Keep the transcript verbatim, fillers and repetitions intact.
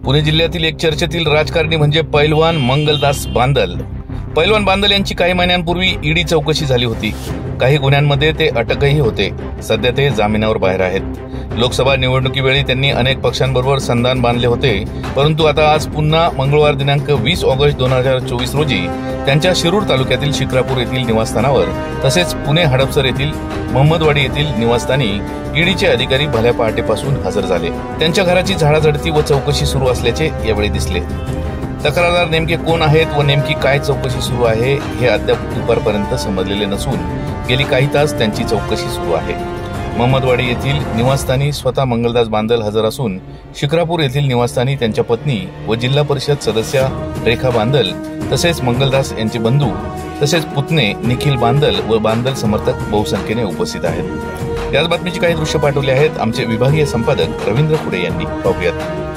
पुणे जिल्ह्यातील एक चर्चेतील राजकारणी म्हणजे पैलवान मंगलदास बांदल। पैलवान बांदल यांची काही महिन्यांपूर्वी ईडी चौकशी झाली होती। काही गुन्ह्यांमध्ये ते अटकही होते। सध्या ते जामिनावर बाहेर आहेत। लोकसभा निवडणुकीवेळी त्यांनी अनेक पक्षांबरोबर संधान बांधले होते, परंतु आता आज पुन्हा मंगळवार दिनांक वीस ऑगस्ट दोन हजार चोवीस रोजी त्यांच्या शिरूर तालुक्यातील शिक्रापूर येथील निवासस्थानावर तसेच पुणे हडपसर येथील महमदवाडी येथील निवासस्थानी ईडीचे अधिकारी भल्या पहाटेपासून हजर झाले। त्यांच्या घराची झाडाझडती व चौकशी सुरू असल्याचे यावेळी दिसले। तक्रारदार नेमके कोण आहेत व नेमकी काय चौकशी सुरू आहे हे अद्याप दुपारपर्यंत समजलेले नसून गेली काही तास त्यांची चौकशी सुरू आहे। महमदवाडी येथील निवासस्थानी स्वतः मंगलदास बांदल हजर असून शिक्रापूर येथील निवासस्थानी त्यांच्या पत्नी व जिल्हा परिषद सदस्या रेखा बांदल तसेच मंगलदास यांचे बंधू तसेच पुतणे निखिल बांदल व बांदल समर्थक बहुसंख्येने उपस्थित आहेत। याच बातमीची काही दृश्य पाठवली आहेत आमचे विभागीय संपादक रवींद्र खुडे यांनी। पाहूयात।